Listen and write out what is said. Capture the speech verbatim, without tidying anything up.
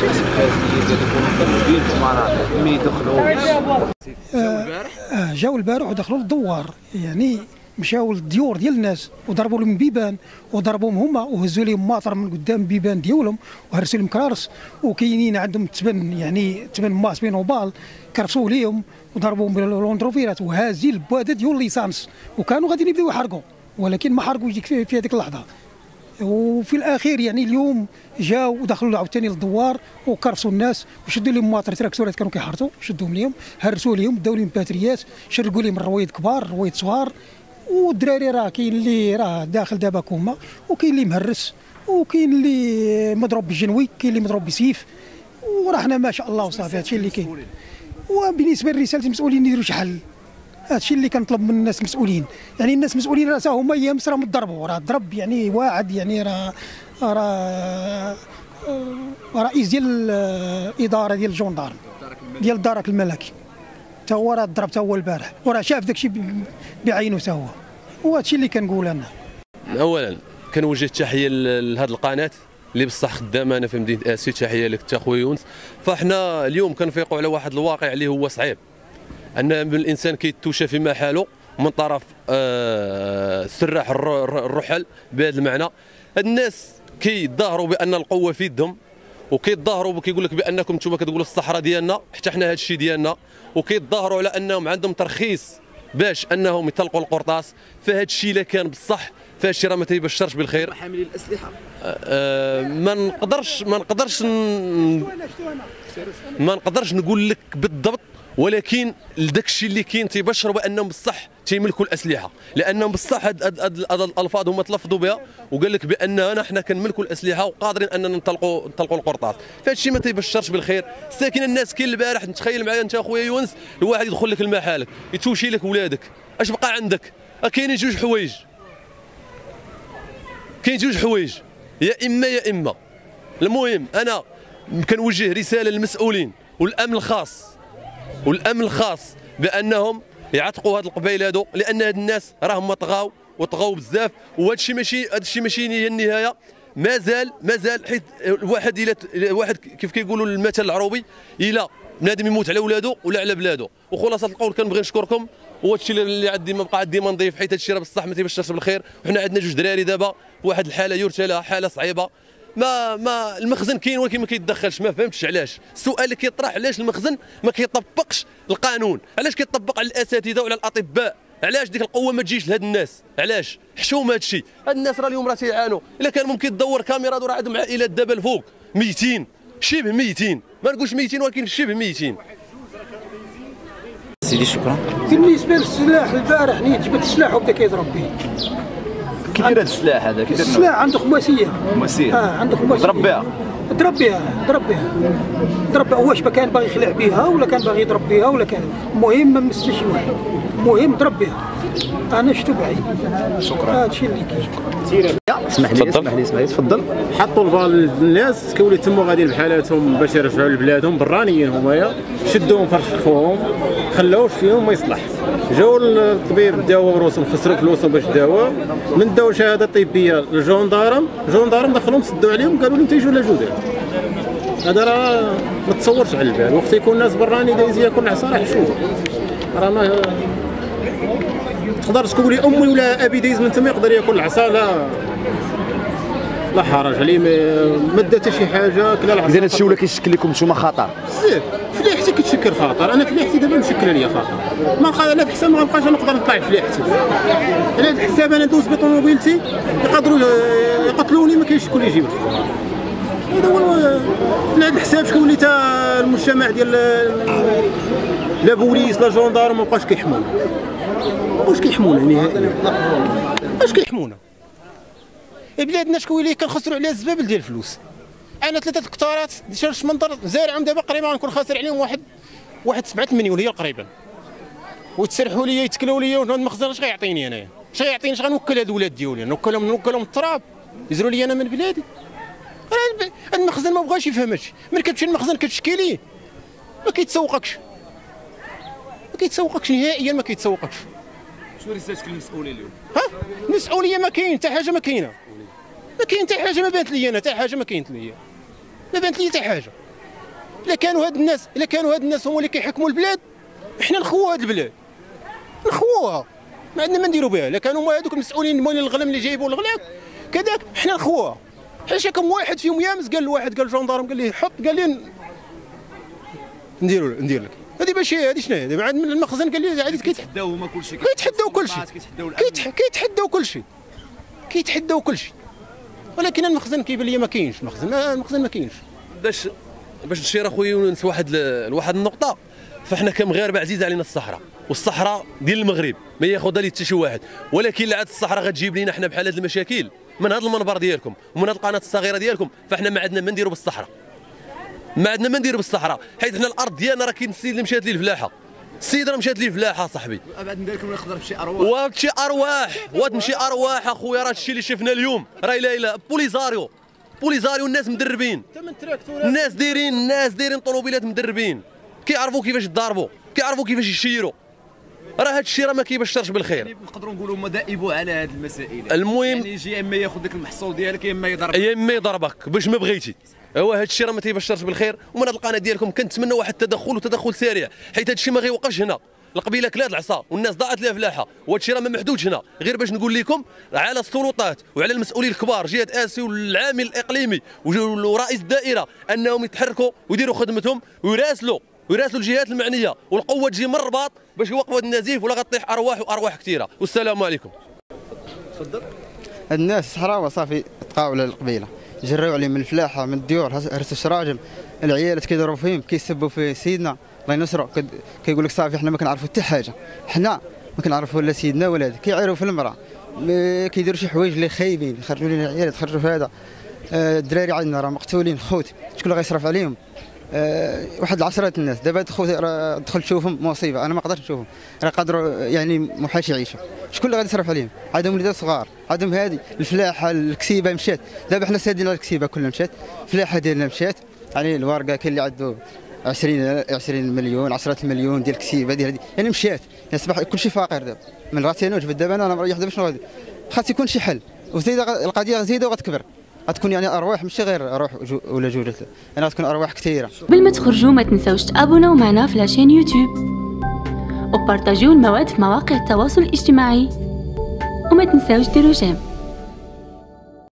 تقسم الحياتيه ديالكم بين الامراء ملي دخلوا آه جاوا البارح ودخلوا للدوار، يعني مشاو للديور ديال الناس وضربوا لهم بيبان وضربوهم هما وهزوا لهم ماطر من قدام البيبان ديالهم وهرسوا لهم كرارس، وكاينين عندهم تبن يعني تبن ماس بين وبال كرسوا ليهم وضربوهم باللوندروفيرات وهازين البوادة ديال ليسانس، وكانوا غاديين يبداو يحرقوا ولكن ما حرقوا يجيك في, في هذيك اللحظه. وفي الاخير يعني اليوم جاوا ودخلوا عاوتاني للدوار وكرسوا الناس وشدوا لهم ماطر تراكتورات كانوا كيحرطوا، شدوهم لهم هرسوا لهم داو لهم باتريات، شرقوا لهم الرويد كبار الرويد صغار، والدراري راه كاين اللي راه داخل دابا كوما وكاين اللي مهرس وكاين اللي مضروب بالجنوي كاين اللي مضروب بسيف، وراه حنا ما شاء الله وصافي هادشي اللي كاين. وبالنسبه لرساله المسؤولين يديروا شي حل، هادشي اللي كنطلب من الناس المسؤولين، يعني الناس المسؤولين راه هما يامس راهم ضربوا، راه ضرب يعني واحد يعني راه راه رئيس ديال الاداره ديال الجندارم ديال الدرك الملكي تا هو راه ضرب تا هو البارح وراه شاف داكشي بعينه تا هو، وهادشي اللي كنقول انا. اولا كنوجه التحيه لهذه القناه اللي بصح خدامه انا في مدينه اسيو، تحيه لك تا خويا يونس. فاحنا اليوم كنفيقوا على واحد الواقع اللي هو صعيب، ان الانسان كيتوشى في محله من طرف آه سراح الرحل بهذا المعنى. الناس كيظاهروا بان القوه في يدهم وكيتظاهروا وكيقول لك بانكم نتوما كتقولوا الصحراء ديالنا حتى حنا هذا الشيء ديالنا، وكيتظاهروا على انهم عندهم ترخيص باش انهم يطلقوا القرطاس. فهذا الشيء الا كان بصح فهذا الشيء راه ما تيبشرش بالخير. حاملين الاسلحه آه ما نقدرش ما نقدرش ما نقدرش نقول لك بالضبط، ولكن داك الشيء اللي كاين تيبشروا بانهم بصح تيملكوا الاسلحه، لانهم بصح هاد الالفاظ هما تلفظوا بها وقال لك باننا حنا كنملكوا الاسلحه وقادرين اننا نطلقوا نطلقوا القرطاس. فهاد الشيء ما تيبشرش بالخير. ساكن الناس كاين البارح نتخيل معايا انت اخويا يونس، الواحد يدخل لك لمحلك يتوشي لك ولادك، اش بقى عندك؟ كاينين جوج حوايج، كاين جوج حوايج، يا اما يا اما. المهم انا كنوجه رساله للمسؤولين والامن الخاص والامن الخاص بانهم يعتقوا هاد القبائل هادو، لان هاد الناس راهم طغاو وطغاو بزاف، وهذا الشيء ماشي هذا الشيء ماشي هي النهايه. مازال مازال حيت الواحد الى واحد كيف كيقولوا المثل العروبي، الا بنادم يموت على ولادو ولا على بلادو. وخلاصه القول كنبغي نشكركم، وهذا الشيء اللي عندي ما بقى عندي ما نضيف، حيت هذا الشيء راه بصح ما تيبشرش بالخير. وحنا عندنا جوج دراري دابا واحد الحاله يرثى لها حاله صعيبه. ما ما المخزن كاين ولكن ما كيتدخلش، ما فهمتش علاش. السؤال اللي كيطرح علاش المخزن ما كيطبقش القانون، علاش كيطبق على الاساتذه وعلى الاطباء، علاش ديك القوه ما تجيش لهاد الناس؟ علاش حشوم هاد الشيء؟ هاد الناس راه اليوم راه تيعانوا. الا كان ممكن تدور كاميرا راه عندهم عائلات دابا الفوق ميتين، شبه ميتين، ما نقولش ميتين ولكن شبه ميتين. سيدي شكرا. بالنسبه للسلاح البارح نيت جبت السلاح وبدا كيضرب به. كي داير هذا السلاح هذا؟ كي داير السلاح عنده خماسيه. خماسيه؟ اه عنده خماسيه. ضرب بها؟ ضرب بها ضرب بها ضرب بها. واش كان باغي يخلع بها ولا كان باغي يضرب بها ولا كان، المهم ما مسش شي واحد، المهم ضرب بها. انا شفتو بعيد. شكرا. هادشي اللي كاين. اسمح لي اسمح لي اسمح لي تفضل. حطوا البال الناس كيولي تموا غاديين بحالاتهم باش يرجعوا لبلادهم، برانيين همايا، شدوهم فرشخوهم خلاوش فيهم ما يصلح. جاو الطبيب داووا روسهم، خسروا فلوسهم باش داووا، من داو شهاده طبيه للجندارم، الجندارم دخلوهم سدوا عليهم قالوا لهم تيجوا لا جودة. هذا راه ما تصورش على البال، وقت يكون الناس براني دايزين كل عصا راه حشومه. راه ما تقدر تقول لي امي ولا ابي دايز من تما يقدر ياكل العصا، لا لا حرج عليه، ما دا حتى شي حاجه كلا العصا. اذا هذا الشيء ولا كيشكل لكم نتوما خطر بزاف. فلاحتي كتشكل خطر، انا فلاحتي دابا مشكله ليا خطر، ما على بحساب ما غنبقاش نقدر نطلع فلاحتي. على هذا الحساب انا ندوز بطوموبيلتي يقدروا يقتلوني، ما كاينش شكون يجيب. هذا هو على هذا الحساب. شكون اللي تا المجتمع ديال لا بوليس لا جوندار ما بقاش كيحمونا، ما بقاوش كيحمونا نهائيا، ما بقاش كيحمونا. بلادنا شكون اللي كنخسروا عليها الزبابل ديال الفلوس. انا ثلاثه هكتارات شارش منظر زارعهم دابا قريبا غنكون خاسر عليهم واحد واحد سبعة مليون هي قريبا، وتسرحوا لي يتكلوا لي المخزن اش غيعطيني انايا؟ اش غيعطيني؟ اش غنوكل هاد الولاد ديالي؟ نوكلهم نوكلهم التراب يزروا لي انا من بلادي. المخزن ما بغاش يفهم هادشي، ملي كتمشي للمخزن كتشكي ليه ما كيتسوقكش، ما كيتسوقكش نهائيا، ما كيتسوقكش. شنو رسالتك للمسؤولين اليوم؟ ها؟ المسؤوليه ما كاين حتى حاجه، ما كاينه، ما كاين حتى حاجه، ما بانت لي انا حتى حاجه، ما كاينت ليا، ما بانت لي حتى حاجه. الا كانوا هاد الناس الا كانوا هاد الناس هما اللي كيحكموا البلاد، حنا نخووا هاد البلاد، نخووها، ما عندنا ما نديروا بها. الا كانوا هما هذوك المسؤولين مول الغنم اللي جايبوا الغلاك كذاك، حنا نخووها. حيت كم واحد فيهم يامس قال لواحد، قال الجندارم، قال ليه حط، قال لي نديروا ندير لك هذه ماشي هذه شنو هذه بعد من المخزن، قال لي عادي كيتحداو هما كلشي، كيتحداو كلشي، كيتحداو كلشي، كيتحداو كلشي، ولكن المخزن كيبان لي ما كاينش، المخزن المخزن ما كاينش. باش باش نشير اخويا وننسى واحد لواحد النقطه، فاحنا كمغاربه عزيزه علينا الصحراء، والصحراء ديال المغرب ما ياخذها لي حتى شي واحد، ولكن لا عاد الصحراء غتجيب لينا حنا بحال هاد المشاكل من هذا المنبر ديالكم ومن هذه القناه الصغيره ديالكم، فاحنا ما عندنا ما نديروا بالصحراء، ما عندنا ما نديروا بالصحراء، حيت حنا الارض ديالنا راه كاين السيد اللي مشات ليه الفلاحه، السيد راه مشات ليه الفلاحه صاحبي، ابعد من ذلك يقدر بشي ارواح، وتمشي ارواح وتمشي ارواح اخويا، راه الشيء اللي شفنا اليوم راه لا لا بوليزاريو بوليزاريو الناس مدربين، الناس دايرين الناس دايرين طوموبيلات مدربين، كيعرفوا كيفاش يضاربوا، كيعرفوا كيفاش يشيروا، راه هذا الشيء راه ما كيبشرش بالخير. يعني نقدروا نقولوا هما دائبوا على هذه المسائل. المهم يعني يجي يا اما ياخذ لك المحصول ديالك يا اما يضربك، يا اما يضربك باش ما بغيتي. هو هذا الشيء راه ما تيبشرش بالخير، ومن هذه القناه ديالكم كنتمنى واحد التدخل وتدخل سريع، حيت هذا الشيء ما غيوقفش هنا، القبيله كلات العصا والناس ضاعت لها فلاحه، وهذا الشيء راه ما محدودش هنا، غير باش نقول لكم على السلطات وعلى المسؤولين الكبار، جهه اسي والعامل الاقليمي ورئيس الدائره، انهم يتحركوا ويديروا خدمتهم ويراسلوا ويراسلوا الجهات المعنيه، والقوه تجي من الرباط باش يوقفوا هذا النزيف، ولا غطيح ارواح وارواح كثيره. والسلام عليكم. تفضل. الناس الصحراوه صافي تقاو على القبيله، جراو عليهم من الفلاحه من الديور، هرسوا الشراجم، العيالات كيضربوا فيهم، كيسبوا في سيدنا الله ينصرو، كيقول لك صافي حنا ما كنعرفوا حتى حاجه، حنا ما كنعرفوا لا سيدنا ولا هذا، كيعيروا في المراه، كيديروا شي حوايج اللي خايبين، يخرجوا لنا العيالات، يخرجوا في هذا، الدراري عندنا راه مقتولين خوت، شكون اللي غيصرف عليهم؟ أه واحد العشرات الناس دابا دخل دخل تشوفهم مصيبه، انا ما قدرتش نشوفهم، راه قادروا يعني محاش يعيشوا، شكون اللي غادي يصرف عليهم؟ عندهم وليدات صغار، عندهم هذه الفلاحه الكسيبه مشات، دابا حنا سادين على الكسيبه كلها مشات، الفلاحه ديالنا مشات، يعني الورقه كاين اللي عنده عشرين عشرين مليون عشرة المليون ديال الكسيبه ديال هذه، يعني مشات، يعني اصبح كلشي فقير دابا، من راسي انا وجبت دابا انا انا مريح دابا شنو غادي؟ خاص يكون شي حل، وزيده القضيه زايده وغتكبر، غتكون يعني ارواح ماشي غير روح ولا جوج، يعني غتكون ارواح كثيره. قبل ما تخرجوا ما تنساوش تابوناو معنا في لاشين يوتيوب وبارطاجيو المواد في مواقع التواصل الاجتماعي، وما تنساوش ديروا جيم.